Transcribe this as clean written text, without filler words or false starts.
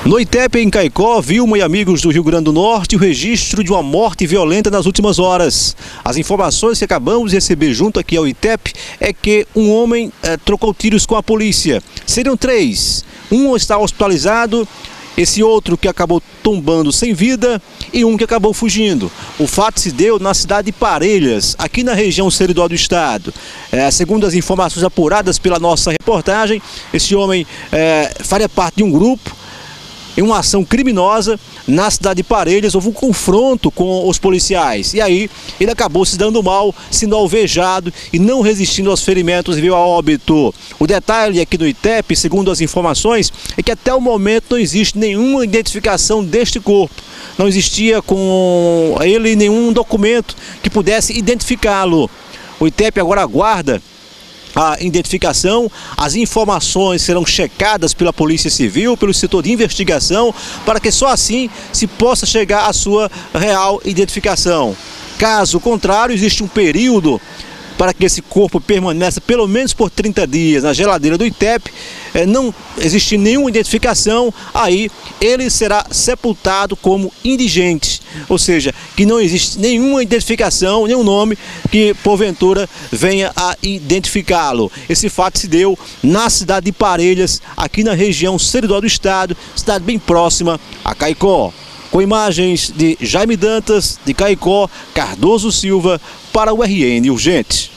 No ITEP, em Caicó, Vilma e amigos do Rio Grande do Norte, o registro de uma morte violenta nas últimas horas. As informações que acabamos de receber junto aqui ao ITEP é que um homem trocou tiros com a polícia. Seriam 3. Um está hospitalizado, esse outro que acabou tombando sem vida e um que acabou fugindo. O fato se deu na cidade de Parelhas, aqui na região seridó do estado. Segundo as informações apuradas pela nossa reportagem, esse homem faria parte de um grupo em uma ação criminosa na cidade de Parelhas. Houve um confronto com os policiais e aí ele acabou se dando mal, sendo alvejado e não resistindo aos ferimentos e veio a óbito. O detalhe aqui do ITEP, segundo as informações, é que até o momento não existe nenhuma identificação deste corpo. Não existia com ele nenhum documento que pudesse identificá-lo. O ITEP agora aguarda a identificação, as informações serão checadas pela Polícia Civil, pelo setor de investigação, para que só assim se possa chegar à sua real identificação. Caso contrário, existe um período para que esse corpo permaneça pelo menos por 30 dias na geladeira do ITEP, não existe nenhuma identificação, aí ele será sepultado como indigente, ou seja, que não existe nenhuma identificação, nenhum nome que porventura venha a identificá-lo. Esse fato se deu na cidade de Parelhas, aqui na região seridó do estado, cidade bem próxima a Caicó. Com imagens de Jaime Dantas, de Caicó, Cardoso Silva, para o RN Urgente.